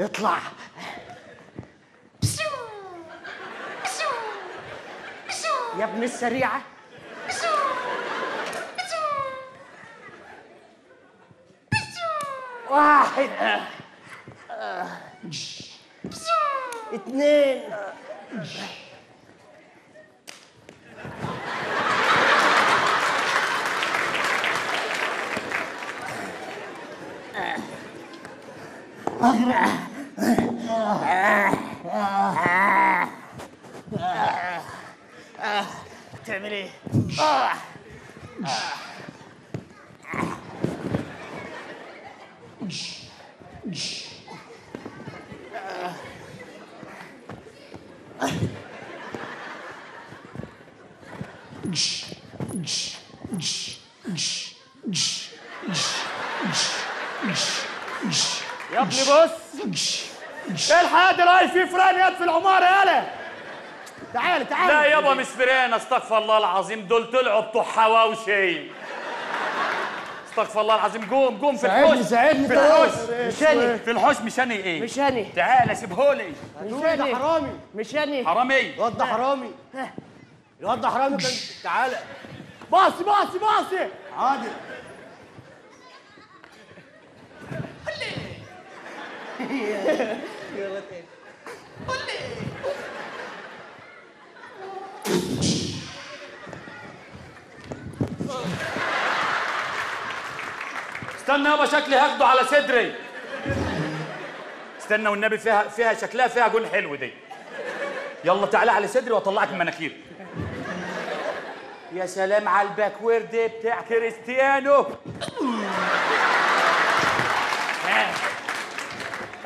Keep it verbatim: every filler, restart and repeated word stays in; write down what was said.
اطلع. يا ابن السريعة. واحد اثنين تعمل ايه؟ يا ابني بص، الحق دلوقتي في فران في العماره. يالا تعال تعال. لا يابا مش فران، استغفر الله العظيم، دول طلعوا بتوع حواوشي. استغفر الله العظيم. قوم قوم في الحوش. ساعدني ساعدني. في الحوش مشاني في الحوش. مشاني ايه؟ مشاني. تعال سيبهولي. مشاني حرامي. مشاني حرامي. الواد ده حرامي. الواد ده حرامي. كان تعالى باصي باصي باصي. حاضر. استنى يابا، شكلي هاخده على صدري. استنى والنبي، فيها فيها شكلها فيها جون حلو دي. يلا تعالى على صدري واطلعك من مناخيري. يا سلام على الباكورد بتاع كريستيانو.